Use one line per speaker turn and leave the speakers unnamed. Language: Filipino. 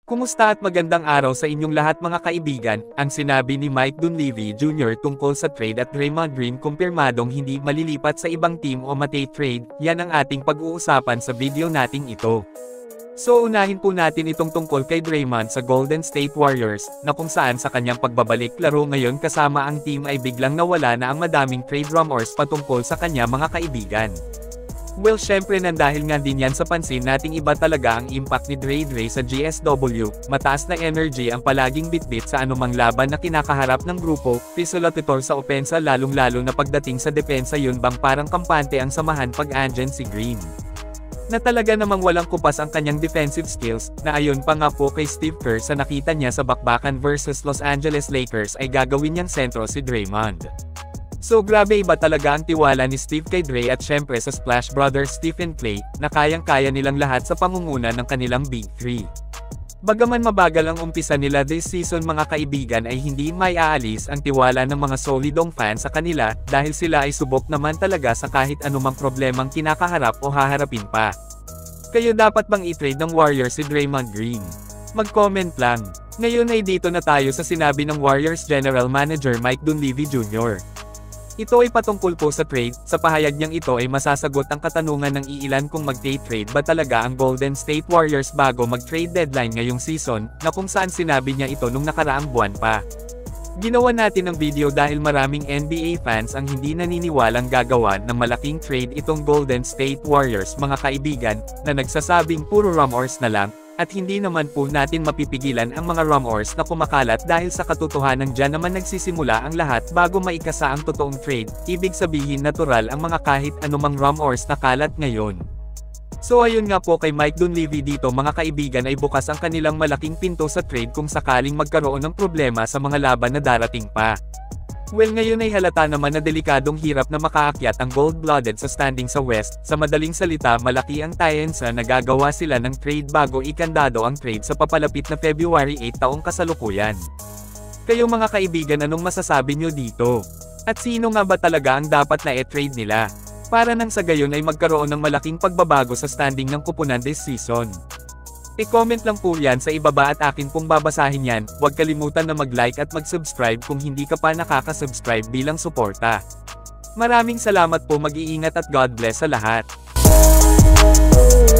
Kumusta at magandang araw sa inyong lahat mga kaibigan, ang sinabi ni Mike Dunleavy Jr. tungkol sa trade at Draymond Green kumpirmadong hindi malilipat sa ibang team o trade, yan ang ating pag-uusapan sa video nating ito. So unahin po natin itong tungkol kay Draymond sa Golden State Warriors, na kung saan sa kanyang pagbabalik laro ngayon kasama ang team ay biglang nawala na ang madaming trade rumors patungkol sa kanya mga kaibigan. Well syempre nandahil nga din yan sa pansin nating iba talaga ang impact ni Dre sa GSW, mataas na energy ang palaging bitbit sa anumang laban na kinakaharap ng grupo, pisolatitor sa opensa lalong-lalo na pagdating sa depensa yun bang parang kampante ang samahan pag andyan si Green. Na talaga namang walang kupas ang kanyang defensive skills, na ayon pa nga po kay Steve Kerr sa nakita niya sa bakbakan versus Los Angeles Lakers ay gagawin niyang sentro si Draymond. So grabe iba talaga ang tiwala ni Steve kay Dre at syempre sa Splash Brothers Stephen Clay, na kayang-kaya nilang lahat sa pangunguna ng kanilang Big 3. Bagaman mabagal ang umpisa nila this season mga kaibigan ay hindi may aalis ang tiwala ng mga solidong fans sa kanila, dahil sila ay subok naman talaga sa kahit anumang problemang kinakaharap o haharapin pa. Kayo dapat bang i-trade ng Warriors si Draymond Green? Mag-comment lang. Ngayon ay dito na tayo sa sinabi ng Warriors General Manager Mike Dunleavy Jr. Ito ay patungkol po sa trade, sa pahayag niyang ito ay masasagot ang katanungan ng iilan kung mag-trade ba talaga ang Golden State Warriors bago mag-trade deadline ngayong season, na kung saan sinabi niya ito nung nakaraang buwan pa. Ginawa natin ang video dahil maraming NBA fans ang hindi naniniwalang gagawa ng malaking trade itong Golden State Warriors mga kaibigan, na nagsasabing puro rumors na lang. At hindi naman po natin mapipigilan ang mga rumors na kumakalat dahil sa katotohanan dyan naman nagsisimula ang lahat bago maikasa ang totoong trade, ibig sabihin natural ang mga kahit anumang rumors na kalat ngayon. So ayun nga po kay Mike Dunleavy dito mga kaibigan ay bukas ang kanilang malaking pinto sa trade kung sakaling magkaroon ng problema sa mga laban na darating pa. Well ngayon ay halata naman na delikadong hirap na makaakyat ang gold-blooded sa standing sa West, sa madaling salita malaki ang tayensa na gagawa sila ng trade bago ikandado ang trade sa papalapit na February 8 taong kasalukuyan. Kayo mga kaibigan anong masasabi nyo dito? At sino nga ba talaga ang dapat na e-trade nila? Para nang sa gayon ay magkaroon ng malaking pagbabago sa standing ng kupunan this season. I-comment lang po yan sa ibaba at akin pong babasahin yan, huwag kalimutan na mag-like at mag-subscribe kung hindi ka pa nakaka-subscribe bilang suporta. Maraming salamat po mag-iingat at God bless sa lahat.